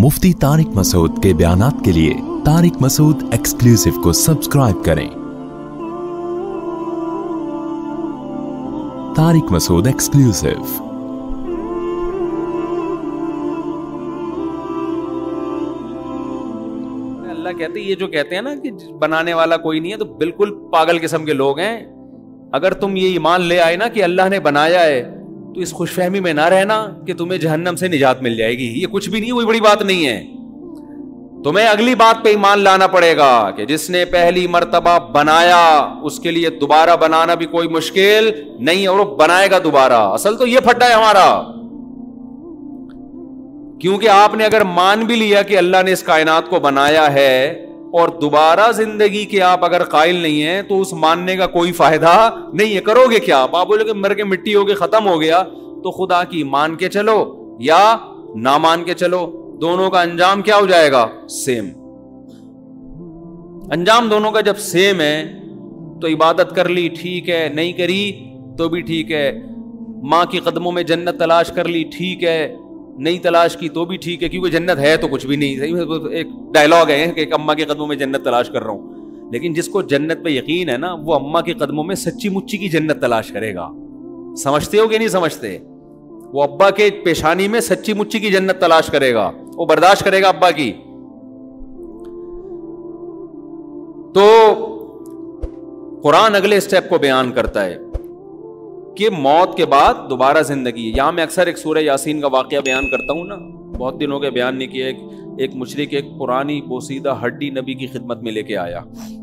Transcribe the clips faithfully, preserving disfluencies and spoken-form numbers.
मुफ्ती तारिक मसूद के बयानात के लिए तारिक मसूद एक्सक्लूसिव को सब्सक्राइब करें। तारिक मसूद एक्सक्लूसिव। अल्लाह कहते हैं, ये जो कहते हैं ना कि बनाने वाला कोई नहीं है, तो बिल्कुल पागल किस्म के लोग हैं। अगर तुम ये ईमान ले आए ना कि अल्लाह ने बनाया है, तो इस खुशफहमी में ना रहना कि तुम्हें जहन्नम से निजात मिल जाएगी। ये कुछ भी नहीं, कोई बड़ी बात नहीं है। तुम्हें अगली बात पे ईमान लाना पड़ेगा कि जिसने पहली मर्तबा बनाया उसके लिए दोबारा बनाना भी कोई मुश्किल नहीं, और वो बनाएगा दोबारा। असल तो ये फटा है हमारा, क्योंकि आपने अगर मान भी लिया कि अल्लाह ने इस कायनात को बनाया है और दोबारा जिंदगी के आप अगर कायल नहीं है, तो उस मानने का कोई फायदा नहीं है। करोगे क्या आप? आप बोलोगे मर के मिट्टी हो गए, खत्म हो गया। तो खुदा की मान के चलो या ना मान के चलो, दोनों का अंजाम क्या हो जाएगा? सेम। अंजाम दोनों का जब सेम है तो इबादत कर ली ठीक है, नहीं करी तो भी ठीक है। माँ के कदमों में जन्नत तलाश कर ली ठीक है, नहीं तलाश की तो भी ठीक है, क्योंकि जन्नत है तो कुछ भी नहीं। सही एक डायलॉग है कि अम्मा के कदमों में जन्नत तलाश कर रहा हूं, लेकिन जिसको जन्नत पे यकीन है ना, वो अम्मा के कदमों में सच्ची मुच्ची की जन्नत तलाश करेगा। समझते हो कि नहीं समझते? वो अब्बा के पेशानी में सच्ची मुच्ची की जन्नत तलाश करेगा, वो बर्दाश्त करेगा अब्बा की। तो कुरान अगले स्टेप को बयान करता है कि मौत के बाद दोबारा जिंदगी। यहां मैं अक्सर एक सूरह यासीन का वाकया बयान करता हूं ना, बहुत दिनों के बयान नहीं किया। एक, एक मुशरिक एक पुरानी बोसीदा हड्डी नबी की खिदमत में लेके आया,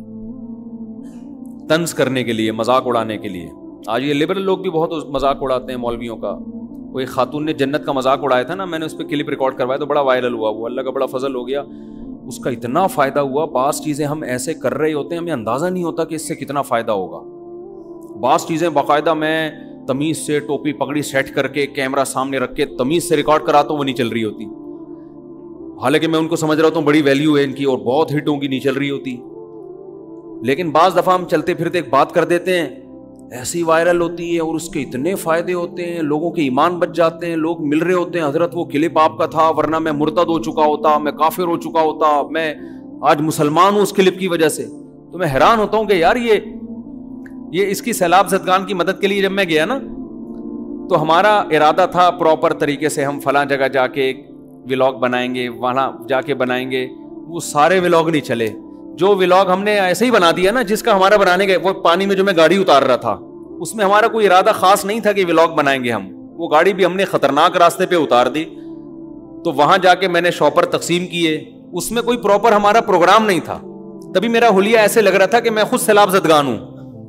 तंज करने के लिए, मजाक उड़ाने के लिए। आज ये लिबरल लोग भी बहुत मजाक उड़ाते हैं मौलवियों का। वो एक खातून ने जन्नत का मजाक उड़ाया था ना, मैंने उस पर क्लिप रिकॉर्ड करवाया तो बड़ा वायरल हुआ। वो अल्लाह का बड़ा फजल हो गया, उसका इतना फायदा हुआ। बास चीजें हम ऐसे कर रहे होते हैं, हमें अंदाजा नहीं होता कि इससे कितना फायदा होगा। बास चीजें बाकायदा मैं तमीज से टोपी पगड़ी सेट करके कैमरा सामने रख के तमीज से रिकॉर्ड कराता हूँ, वो नहीं चल रही होती। हालांकि मैं उनको समझ रहा होता हूँ बड़ी वैल्यू है इनकी और बहुत हिट होंगी, नहीं चल रही होती। लेकिन बाज दफा हम चलते फिरते एक बात कर देते हैं, ऐसी वायरल होती है और उसके इतने फायदे होते हैं, लोगों के ईमान बच जाते हैं, लोग मिल रहे होते हैं, हजरत वो क्लिप आपका था, वरना मैं मुर्तद हो चुका होता, मैं काफिर हो चुका होता, मैं आज मुसलमान हूं उस क्लिप की वजह से। तो मैं हैरान होता हूं कि यार ये ये इसकी सैलाब ज़दगान की मदद के लिए जब मैं गया ना, तो हमारा इरादा था प्रॉपर तरीके से हम फलां जगह जाके एक व्लॉग बनाएंगे, वहां जाके बनाएंगे। वो सारे व्लॉग नहीं चले। जो व्लॉग हमने ऐसे ही बना दिया ना, जिसका हमारा बनाने का, वो पानी में जो मैं गाड़ी उतार रहा था, उसमें हमारा कोई इरादा खास नहीं था कि व्लॉग बनाएंगे हम। वो गाड़ी भी हमने खतरनाक रास्ते पे उतार दी। तो वहां जाके मैंने शॉपर तकसीम किए, उसमें कोई प्रॉपर हमारा प्रोग्राम नहीं था। तभी मेरा हुलिया ऐसे लग रहा था कि मैं खुद सैलाब ज़दगान हूं।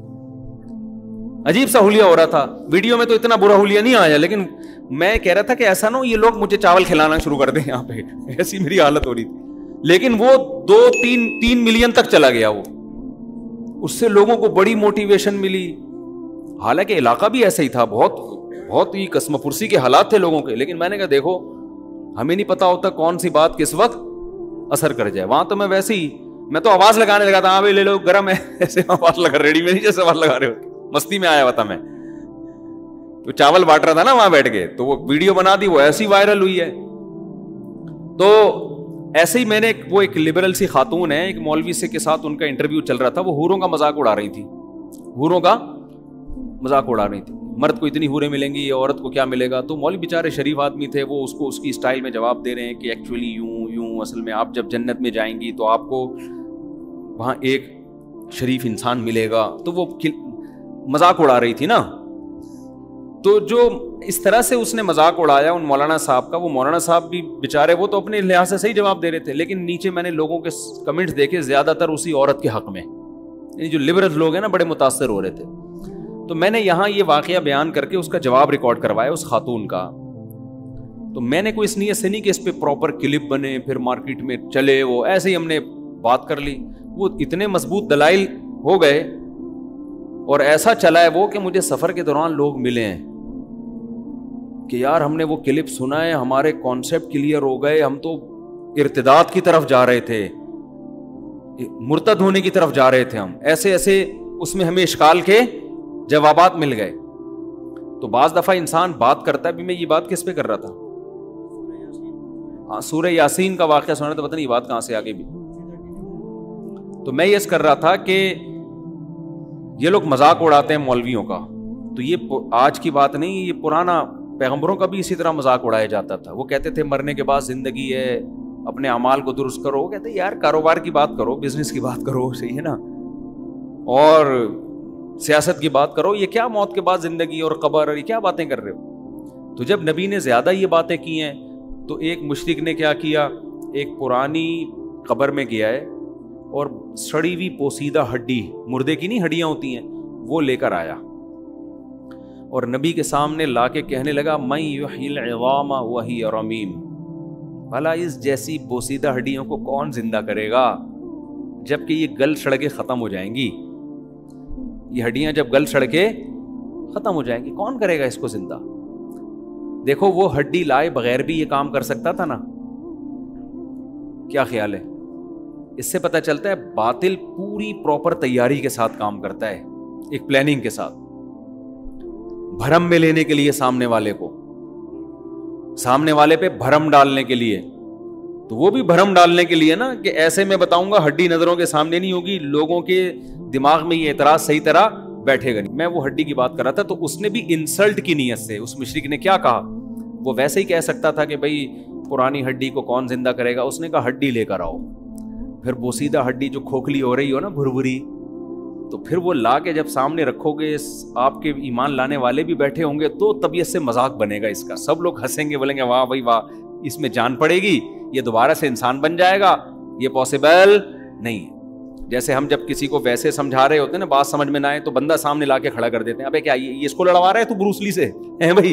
अजीब सा हुलिया हो रहा था। वीडियो में तो इतना बुरा हुलिया नहीं आया, लेकिन मैं कह रहा था कि ऐसा ना हो ये लोग मुझे चावल खिलाना शुरू कर दें यहाँ पे, ऐसी मेरी हालत हो रही थी। लेकिन वो दो तीन तीन मिलियन तक चला गया वो। उससे लोगों को बड़ी मोटिवेशन मिली। हालांकि इलाका भी ऐसा ही था, बहुत बहुत ही कसमपुरसी के हालात थे लोगों के। लेकिन मैंने कहा देखो, हमें नहीं पता होता कौन सी बात किस वक्त असर कर जाए। वहां तो मैं वैसे ही, मैं तो आवाज लगाने लगा था, हाँ भाई ले लो गरम है, ऐसे आवाज लगा, रेडी में नहीं जैसे आवाज लगा रहे हो, मस्ती में आया हुआ था मैं। तो चावल बांट रहा था ना वहां बैठ के, तो वो वीडियो बना दी, वो ऐसी वायरल हुई है। तो ऐसे ही मैंने वो एक लिबरल सी खातून है, एक मौलवी से के साथ उनका इंटरव्यू चल रहा था। वो हूरों का मजाक उड़ा रही थी, हूरों का मजाक उड़ा रही थी। मर्द को इतनी हूरें मिलेंगी, औरत को क्या मिलेगा? तो मौलवी बेचारे शरीफ आदमी थे, वो उसको उसकी स्टाइल में जवाब दे रहे हैं कि एक्चुअली यूं यूं, असल में आप जब जन्नत में जाएंगी तो आपको वहां एक शरीफ इंसान मिलेगा। तो वो मजाक उड़ा रही थी ना। तो जो इस तरह से उसने मजाक उड़ाया उन मौलाना साहब का, वो मौलाना साहब भी बेचारे, वो तो अपने लिहाज से सही जवाब दे रहे थे, लेकिन नीचे मैंने लोगों के कमेंट्स देखे ज्यादातर उसी औरत के हक में। यानी जो लिबरल लोग हैं ना, बड़े मुतासर हो रहे थे। तो मैंने यहां ये वाकया बयान करके उसका जवाब रिकॉर्ड करवाया उस खातून का। तो मैंने कोई इस नीयत से नहीं कि इस पे प्रॉपर क्लिप बने फिर मार्केट में चले, वो ऐसे ही हमने बात कर ली। वो इतने मजबूत दलाइल हो गए और ऐसा चला है वो कि मुझे सफर के दौरान लोग मिले हैं कि यार हमने वो क्लिप सुना है, हमारे कॉन्सेप्ट क्लियर हो गए, हम तो इर्तिदाद की तरफ जा रहे थे, मुर्तद होने की तरफ जा रहे थे हम, ऐसे ऐसे उसमें हमें इश्काल के जवाबात मिल गए। तो बाज दफा इंसान बात करता है, भी मैं ये बात किस पे कर रहा था, ہاں سورہ یاسین کا واقعہ سنا تو پتہ نہیں بات کہاں سے آگے بھی. تو میں یہ کر رہا تھا کہ یہ لوگ مذاق اڑاتے ہیں مولویوں کا, تو یہ آج کی بات نہیں, یہ پرانا پیغمبروں کا بھی اسی طرح مذاق اڑایا جاتا تھا. وہ کہتے تھے مرنے کے بعد زندگی ہے, اپنے اعمال کو درست کرو. وہ کہتے یار کاروبار کی بات کرو, بزنس کی بات کرو, صحیح ہے نا, اور سیاست کی بات کرو. یہ کیا موت کے بعد زندگی اور قبر, اور یہ کیا باتیں کر رہے ہو؟ تو جب نبی نے زیادہ یہ باتیں کی ہیں تو ایک مشرک نے کیا کیا, ایک پرانی قبر میں گیا ہے اور سڑی ہوئی پوسیدہ ہڈی, مردے کی نہیں ہڈیاں ہوتی ہیں, وہ لے کر آیا اور نبی کے سامنے لا کے کہنے لگا من یحیی العظام وہی رمیم, بھلا اس جیسی بوسیدہ ہڈیوں کو کون زندہ کرے گا جب کہ یہ گل سڑ کے ختم ہو جائیں گی. یہ ہڈیاں جب گل سڑ کے ختم ہو جائیں گی, کون کرے گا اس کو زندہ؟ دیکھو وہ ہڈی لائے بغیر بھی یہ کام کر سکتا تھا نا. کیا خیال ہے؟ اس سے پتہ چلتا ہے باطل پوری پراپر تیاری کے ساتھ کام کرتا ہے, ایک پلاننگ کے ساتھ, بھرم میں لینے کے لیے سامنے والے کو, سامنے والے پہ بھرم ڈالنے کے لیے. تو وہ بھی بھرم ڈالنے کے لیے نا کہ ایسے میں بتاؤں گا ہڈی نظروں کے سامنے نہیں ہوگی, لوگوں کے دماغ میں یہ اعتراض صحیح طرح بیٹھے گا نہیں. میں وہ ہڈی کی بات کر رہا تھا, تو اس نے بھی انسلٹ کی نیت سے, اس مشرک نے کیا کہا, وہ ویسے ہی کہہ سکتا تھا کہ بھائی پرانی ہڈی کو کون زندہ کرے گا. اس نے کہا ہڈی لے کر آؤ. پھر بوسیدہ ہڈی جو کھوکھلی ہو رہی ہو نا, بھربھری, تو پھر وہ لا کے جب سامنے رکھو گے, آپ کے ایمان لانے والے بھی بیٹھے ہوں گے, تو طبیعت سے مذاق بنے گا اس کا. سب لوگ ہنسیں گے, بولیں گے واہ بھائی واہ, اس میں جان پڑے گی, یہ دوبارہ سے انسان بن جائے گا, یہ پاسبل نہیں. جیسے ہم جب کسی کو ویسے سمجھا رہے ہوتے ہیں نا, بات سمجھ میں نہ آئے تو بندہ سامنے لا کے کھڑا کر دیتے ہیں, ابے کیا یہ اس کو لڑوا رہا ہے تو بروس لی سے ہے بھائی,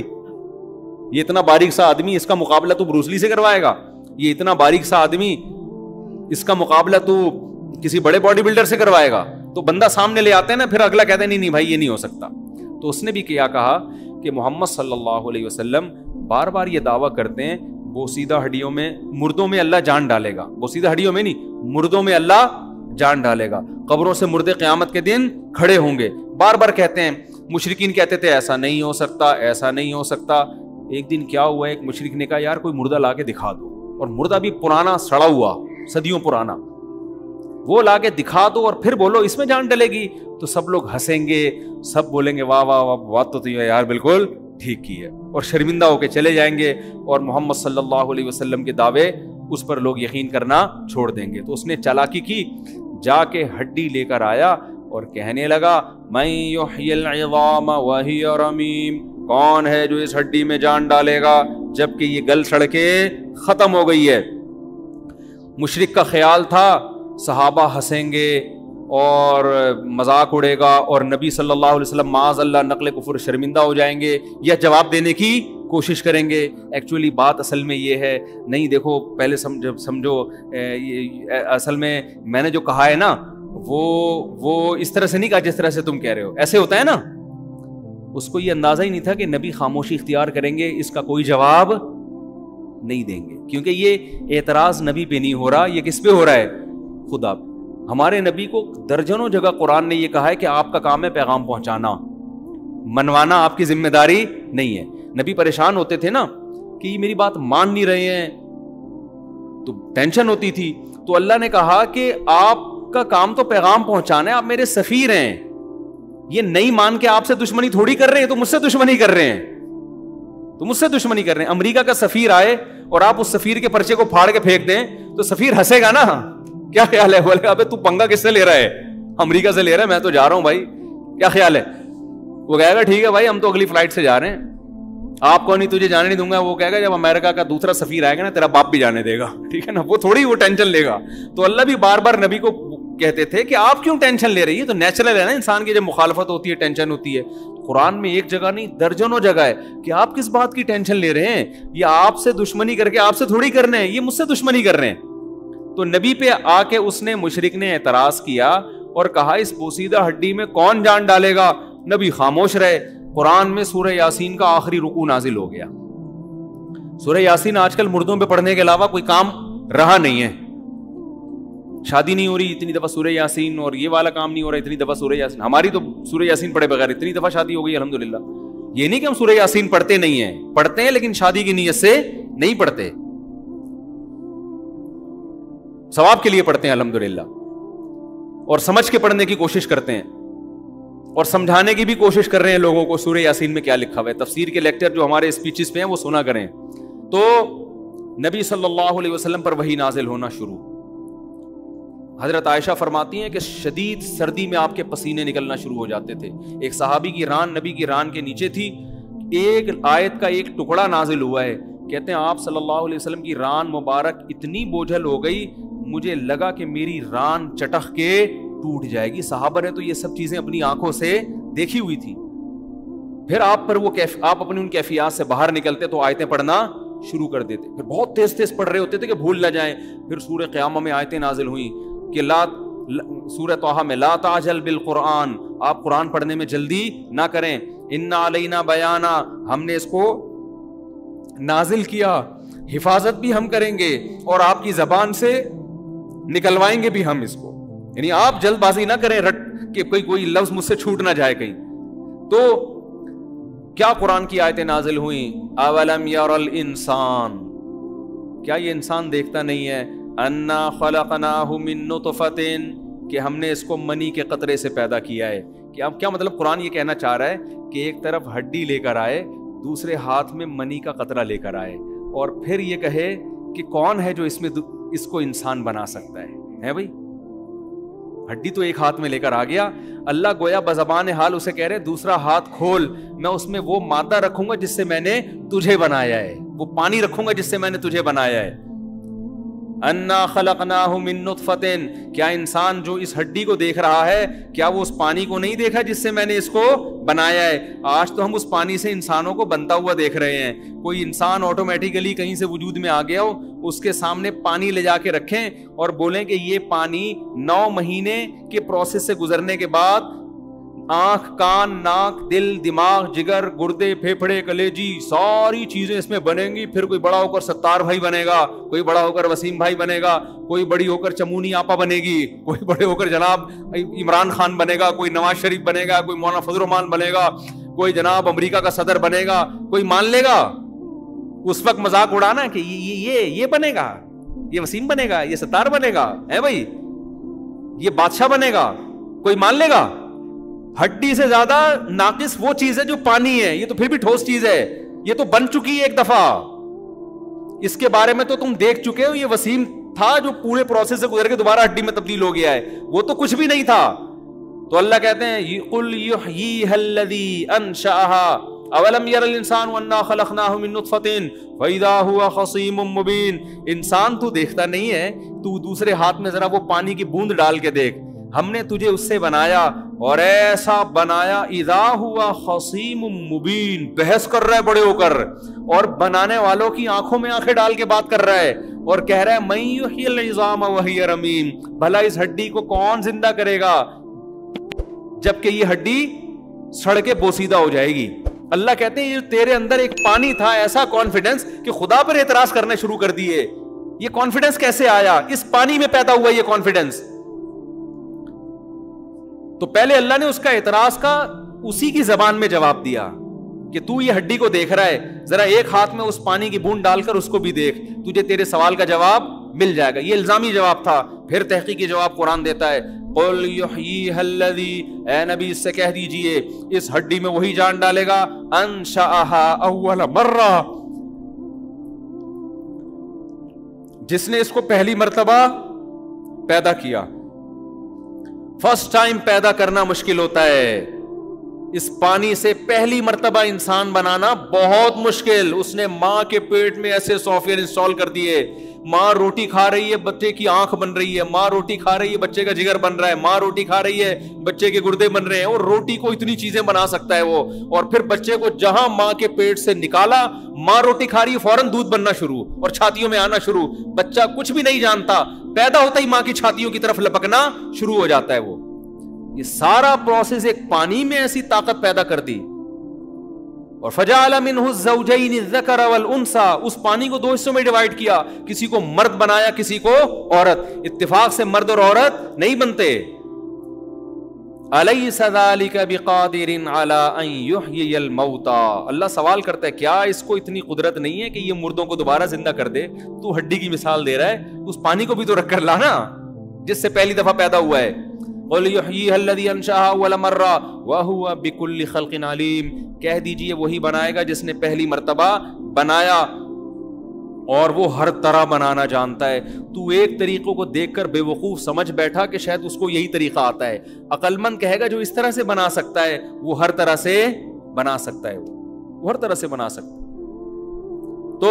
یہ اتنا باریک سا آدمی, اس کا مقابلہ تو بروس لی سے کروائے گا. یہ اتنا باریک سا آدمی, اس کا مقابلہ تو کسی بڑے باڈی بلڈر سے کروائے گا. تو بندہ سامنے لے آتے ہیں نا, پھر اگلا کہتے ہیں نہیں نہیں بھائی یہ نہیں ہو سکتا. تو اس نے بھی کیا کہا کہ محمد صلی اللہ علیہ وسلم بار بار یہ دعویٰ کرتے ہیں بوسیدہ ہڈیوں میں, مردوں میں اللہ جان ڈالے گا, بوسیدہ ہڈیوں میں نہیں, مردوں میں اللہ جان ڈالے گا, قبروں سے مردے قیامت کے دن کھڑے ہوں گے. بار بار کہتے ہیں. مشرکین کہتے تھے ایسا نہیں ہو سکتا, ایسا نہیں ہو سکتا. ایک دن کیا ہوا, ایک مشرک نے کہا یار کوئی مردہ لا کے دکھا دو, اور مردہ بھی پرانا سڑا ہوا, صدیوں پرانا, وہ لا کے دکھا دو اور پھر بولو اس میں جان ڈلے گی. تو سب لوگ ہنسیں گے, سب بولیں گے واہ واہ واہ, بات تو یار بالکل ٹھیک کی ہے, اور شرمندہ ہو کے چلے جائیں گے, اور محمد صلی اللہ علیہ وسلم کے دعوے اس پر لوگ یقین کرنا چھوڑ دیں گے. تو اس نے چالاکی کی, جا کے ہڈی لے کر آیا اور کہنے لگا من یحیی العظام وہی رمیم, کون ہے جو اس ہڈی میں جان ڈالے گا جبکہ یہ گل سڑ کے ختم ہو گئی ہے. مشرک کا خیال تھا صحابہ ہنسیں گے اور مذاق اڑے گا, اور نبی صلی اللہ علیہ وسلم معاذ اللہ نقل کفر شرمندہ ہو جائیں گے یا جواب دینے کی کوشش کریں گے. ایکچولی بات اصل میں یہ ہے, نہیں دیکھو پہلے سمجھو سمجھو اصل میں میں نے جو کہا ہے نا وہ وہ اس طرح سے نہیں کہا جس طرح سے تم کہہ رہے ہو. ایسے ہوتا ہے نا, اس کو یہ اندازہ ہی نہیں تھا کہ نبی خاموشی اختیار کریں گے, اس کا کوئی جواب نہیں دیں گے, کیونکہ یہ اعتراض نبی پہ نہیں ہو رہا, یہ کس پہ ہو رہا ہے, خدا پہ. ہمارے نبی کو درجنوں جگہ قرآن نے یہ کہا ہے کہ آپ کا کام ہے پیغام پہنچانا, منوانا آپ کی ذمہ داری نہیں ہے. نبی پریشان ہوتے تھے نا کہ یہ میری بات مان نہیں رہے ہیں, تو ٹینشن ہوتی تھی. تو اللہ نے کہا کہ آپ کا کام تو پیغام پہنچانا ہے, آپ میرے سفیر ہیں, یہ نہیں مان کے آپ سے دشمنی تھوڑی کر رہے ہیں, تو مجھ سے دشمنی کر رہے ہیں, تو مجھ سے دشمنی کر رہے ہیں. امریکہ کا سفیر آئے اور آپ اس سفیر کے پرچے کو پھاڑ کے پھینک دیں تو سفیر ہنسے گا نا, کیا خیال ہے, بولے ابے تو پنگا کس سے لے رہا ہے, امریکہ سے لے رہا ہے, میں تو جا رہا ہوں بھائی, کیا خیال ہے. وہ کہے گا ٹھیک ہے بھائی ہم تو اگلی فلائٹ سے جا رہے ہیں, آپ کو نہیں, تجھے جانے نہیں دوں گا. وہ کہے گا جب امریکہ کا دوسرا سفیر آئے گا نا تیرا باپ بھی جانے دے گا, ٹھیک ہے نا, وہ تھوڑی وہ ٹینشن لے گا. تو اللہ بھی بار بار نبی کو کہتے تھے کہ آپ کیوں ٹینشن لے رہی ہے, تو نیچرل ہے نا انسان کی جب مخالفت ہوتی ہے ٹینشن ہوتی ہے. قرآن میں ایک جگہ نہیں درجنوں جگہ ہے کہ آپ کس بات کی ٹینشن لے رہے ہیں, یہ آپ سے دشمنی کر کے آپ سے تھوڑی کرنے ہیں, یہ مجھ سے دشمنی کر رہے ہیں. تو نبی پہ آ کے اس نے مشرک نے اعتراض کیا اور کہا اس بوسیدہ ہڈی میں کون جان ڈالے گا. نبی خاموش رہے. قرآن میں سورہ یاسین کا آخری رکوع نازل ہو گیا. سورہ یاسین آج کل مردوں پہ پڑھنے کے علاوہ کوئی کام رہا نہیں ہے. شادی نہیں ہو رہی اتنی دفعہ سورہ یاسین, اور یہ والا کام نہیں ہو رہا اتنی دفعہ سورہ یاسین. ہماری تو سورہ یاسین پڑھے بغیر اتنی دفعہ شادی ہو گئی الحمدللہ. یہ نہیں کہ ہم سورہ یاسین پڑھتے نہیں ہیں, پڑھتے ہیں لیکن شادی کی نیت سے نہیں پڑھتے. सवाब के लिए पढ़ते हैं अल्हम्दुलिल्लाह, और समझ के पढ़ने की कोशिश करते हैं और समझाने की भी कोशिश कर रहे हैं लोगों को सूरह यासीन में क्या लिखा हुआ है। तफसीर के लेक्चर जो हमारे स्पीचेस पे हैं वो सुना करें। तो नबी सल्लल्लाहु अलैहि वसल्लम पर वही नाजिल होना शुरू। हजरत आयशा फरमाती हैं कि शदीद सर्दी में आपके पसीने निकलना शुरू हो जाते थे। एक सहाबी की रान नबी की रान के नीचे थी, एक आयत का एक टुकड़ा नाजिल हुआ है। कहते हैं आप सल्लल्लाहु अलैहि वसल्लम की रान मुबारक इतनी बोझल हो गई, मुझे लगा कि मेरी रान चटक के टूट जाएगी। सहाबा ने तो ये सब चीजें अपनी आंखों से देखी हुई थी। फिर आप पर वो कैफ आप अपनी उन कैफियत से बाहर निकलते तो आयतें पढ़ना शुरू कर देते, फिर बहुत तेज तेज पढ़ रहे होते थे कि भूल ना जाएं। फिर सूरह क़यामा में आयतें नाजिल हुई कि ला सूरह तौहा में ला ताजल बिल कुरान, आप कुरान पढ़ने में जल्दी ना करें। इन्ना अलैना बयाना, हमने इसको नाजिल किया, हिफाजत भी हम करेंगे और आपकी जबान से निकलवाएंगे भी हम इसको। यानी आप जल्दबाजी ना करें रट के कोई कोई लफ्ज मुझसे छूट ना जाए कहीं। तो क्या कुरान की आयतें नाजिल हुई, अवलम यरल इंसान, क्या ये इंसान देखता नहीं है, अन्ना खलकनाहु मिन नुतफतिन, कि हमने इसको मनी के कतरे से पैदा किया है। कि अब क्या मतलब कुरान ये कहना चाह रहा है कि एक तरफ हड्डी लेकर आए, दूसरे हाथ में मनी का कतरा लेकर आए, और फिर ये कहे कि कौन है जो इसमें इसको इंसान बना सकता है। है भाई, हड्डी तो एक हाथ में लेकर आ गया, अल्लाह गोया बज़बान हाल उसे कह रहे दूसरा हाथ खोल, मैं उसमें वो मादा रखूंगा जिससे मैंने तुझे बनाया है, वो पानी रखूंगा जिससे मैंने तुझे बनाया है। अन्ना खलकनाहु मिन नुतफतिन, क्या इंसान जो इस हड्डी को देख रहा है, क्या वो उस पानी को नहीं देखा जिससे मैंने इसको बनाया है। आज तो हम उस पानी से इंसानों को बनता हुआ देख रहे हैं। कोई इंसान ऑटोमेटिकली कहीं से वजूद में आ गया हो, उसके सामने पानी ले जाके रखें और बोलें कि ये पानी नौ महीने के प्रोसेस से गुजरने के बाद आंख, कान, नाक, दिल, दिमाग, जिगर, गुर्दे, फेफड़े, कलेजी, सारी चीजें इसमें बनेंगी। फिर कोई बड़ा होकर सत्तार भाई बनेगा, कोई बड़ा होकर वसीम भाई बनेगा, कोई बड़ी होकर चमूनी आपा बनेगी, कोई बड़े होकर जनाब इमरान खान बनेगा, कोई नवाज शरीफ बनेगा, कोई मौलाना फजल रहमान बनेगा, कोई जनाब अमेरिका का सदर बनेगा। कोई मान लेगा? उस वक्त मजाक उड़ाना कि ये ये ये बनेगा, ये वसीम बनेगा, ये सत्तार बनेगा, है भाई, ये बादशाह बनेगा, कोई मान लेगा? हड्डी से ज्यादा नाकिस वो चीज है जो पानी है। ये तो फिर भी ठोस चीज है, ये तो बन चुकी है एक दफा, इसके बारे में तो तुम देख चुके हो। ये वसीम था जो पूरे प्रोसेस से गुजर के दोबारा हड्डी में तब्दील हो गया है, वो तो कुछ भी नहीं था। तो अल्लाह कहते हैं कुल युहयीहल्लज़ी अंशअहा अवलम यरल इंसान अन्ना खलकनाहु मिन नुतफतिन फइज़ा हुवा खसीमुम मुबीन। इंसान तू देखता नहीं है, तू दूसरे हाथ में जरा वो पानी की बूंद डाल के देख, हमने तुझे उससे बनाया और ऐसा बनाया इज़ा हुआ खसीमुम मुबीन, बहस कर रहा है बड़े होकर, और बनाने वालों की आंखों में आंखें डाल के बात कर रहा है और कह रहा है मैं युह्यिल इज़ामा व हिय रमीम, भला इस हड्डी को कौन जिंदा करेगा जबकि ये हड्डी सड़ के बोसीदा हो जाएगी। अल्लाह कहते हैं ये तेरे अंदर एक पानी था, ऐसा कॉन्फिडेंस कि खुदा पर एतराज करने शुरू कर दिए। ये कॉन्फिडेंस कैसे आया? इस पानी में पैदा हुआ ये कॉन्फिडेंस। तो पहले अल्लाह ने उसका एतराज का उसी की जबान में जवाब दिया कि तू ये हड्डी को देख रहा है, जरा एक हाथ में उस पानी की बूंद डालकर उसको भी देख, तुझे तेरे सवाल का जवाब मिल जाएगा। ये इल्जामी जवाब था। फिर तहकीकी जवाब कुरान देता है कुल युहयीहल्लज़ी, ऐ नबी इससे कह दीजिए इस हड्डी में वही जान डालेगा अंशअहा अव्वल मर्रा, जिसने इसको पहली मर्तबा पैदा किया। फर्स्ट टाइम पैदा करना मुश्किल होता है, इस पानी से पहली मर्तबा इंसान बनाना बहुत मुश्किल। उसने मां के पेट में ऐसे सॉफ्टवेयर इंस्टॉल कर दिए, मां रोटी खा रही है बच्चे की आंख बन रही है, मां रोटी खा रही है बच्चे का जिगर बन रहा है, मां रोटी खा रही है बच्चे के गुर्दे बन रहे हैं, और रोटी को इतनी चीजें बना सकता है वो। और फिर बच्चे को जहां मां के पेट से निकाला, मां रोटी खा रही है, फौरन दूध बनना शुरू और छातियों में आना शुरू। बच्चा कुछ भी नहीं जानता, पैदा होता ही मां की छातियों की तरफ लपकना शुरू हो जाता है वो। ये सारा प्रोसेस एक पानी में ऐसी ताकत पैदा कर दी। और फजाअल मिन्हु ज़ौजैनि ज़कर वल उन्सा, उस पानी को दो हिस्सों में डिवाइड किया, किसी को मर्द बनाया किसी को औरत। इत्तेफाक से मर्द और औरत नहीं बनते, الیس ذالک بقادر علی ان یحیی الموتى، اللہ سوال کرتا ہے کیا اس کو اتنی قدرت نہیں ہے کہ یہ مردوں کو دوبارہ زندہ کر دے؟ تو ہڈی کی مثال دے رہا ہے، اس پانی کو بھی تو رکھ کر لانا جس سے پہلی دفعہ پیدا ہوا ہے. قل یحییھا الذی انشأھا اول مرہ وہو بکل خلق علیم، کہہ دیجئے وہی بنائے گا جس نے پہلی مرتبہ بنایا اور وہ ہر طرح بنانا جانتا ہے. تو ایک طریقوں کو دیکھ کر بے وقوف سمجھ بیٹھا کہ شاید اس کو یہی طریقہ آتا ہے. عقل مند کہے گا جو اس طرح سے بنا سکتا ہے وہ ہر طرح سے بنا سکتا ہے، وہ ہر طرح سے بنا سکتا ہے. تو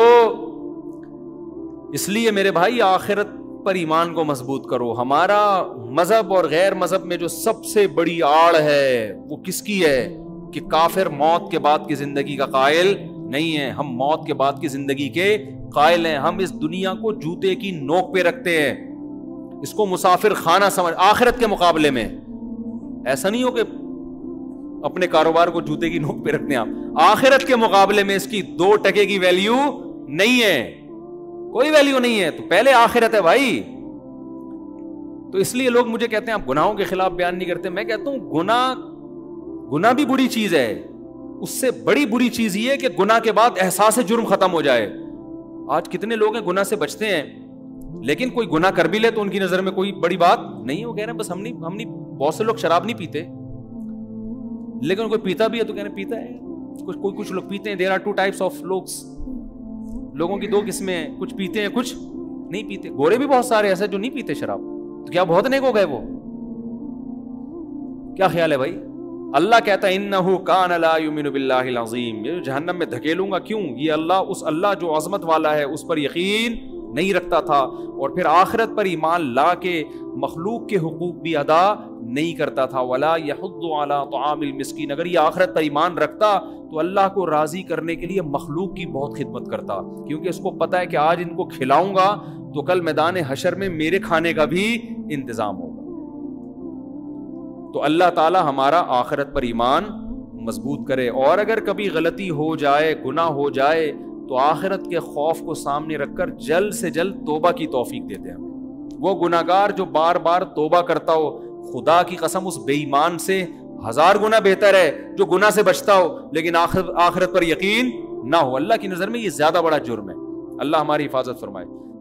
اس لیے میرے بھائی آخرت پر ایمان کو مضبوط کرو. ہمارا مذہب اور غیر مذہب میں جو سب سے بڑی آڑ ہے وہ کس کی ہے کہ کافر موت کے بعد کی زندگی کا قائل نہیں ہے. ہم موت کے بعد کی زندگی کے قائل ہیں. ہم اس دنیا کو جوتے کی نوک پہ رکھتے ہیں، اس کو مسافر خانہ سمجھ. آخرت کے مقابلے میں ایسا نہیں ہو کہ اپنے کاروبار کو جوتے کی نوک پہ رکھتے ہیں آپ. آخرت کے مقابلے میں اس کی دو ٹکے کی ویلیو نہیں ہے، کوئی ویلیو نہیں ہے. تو پہلے آخرت ہے بھائی. تو اس لیے لوگ مجھے کہتے ہیں آپ گناہوں کے خلاف بیان نہیں کرتے. میں کہتا ہوں گناہ گناہ بھی بری چیز ہے، اس سے بڑی بری چیز یہ ہے کہ گناہ کے بعد احساس جرم ختم ہو جائے. آج کتنے لوگ ہیں گناہ سے بچتے ہیں لیکن کوئی گناہ کر بھی لے تو ان کی نظر میں کوئی بڑی بات نہیں. وہ کہہ رہے ہیں بس ہم نہیں ہم نہیں بہت سے لوگ شراب نہیں پیتے لیکن کوئی پیتا بھی ہے تو کہہ رہے ہیں پیتا ہے. کچھ کوئی کچھ لوگ پیتے ہیں. There are two types of لوگس، لوگوں کی دو قسمیں ہیں، کچھ پیتے ہیں کچھ نہیں پیتے. گورے بھی بہت سارے ایسے جو نہیں پیتے شراب. تو کیا بہت نیک ہو گئے وہ؟ کیا خیال ہے بھائی؟ اللہ کہتا ہے انہ کان لا یؤمن باللہ العظیم، یہ جہنم میں دھکیلوں گا. کیوں؟ یہ اللہ اس اللہ جو عظمت والا ہے اس پر یقین نہیں رکھتا تھا اور پھر آخرت پر ایمان لا کے مخلوق کے حقوق بھی ادا نہیں کرتا تھا. ولا یحض علی طعام المسکین، اگر یہ آخرت پر ایمان رکھتا تو اللہ کو راضی کرنے کے لیے مخلوق کی بہت خدمت کرتا، کیونکہ اس کو پتا ہے کہ آج ان کو کھلاؤں گا تو کل میدان حشر میں میرے کھانے کا بھی انتظام ہوگا. تو اللہ تعالی ہمارا آخرت پر ایمان مضبوط کرے. اور اگر کبھی غلطی ہو جائے، گناہ ہو جائے تو آخرت کے خوف کو سامنے رکھ کر جلد سے جلد توبہ کی توفیق دیتے ہیں. وہ گناہگار جو بار بار توبہ کرتا ہو، خدا کی قسم اس بے ایمان سے ہزار گنا بہتر ہے جو گناہ سے بچتا ہو لیکن آخرت پر یقین نہ ہو. اللہ کی نظر میں یہ زیادہ بڑا جرم ہے. اللہ ہماری حفاظت فرمائے.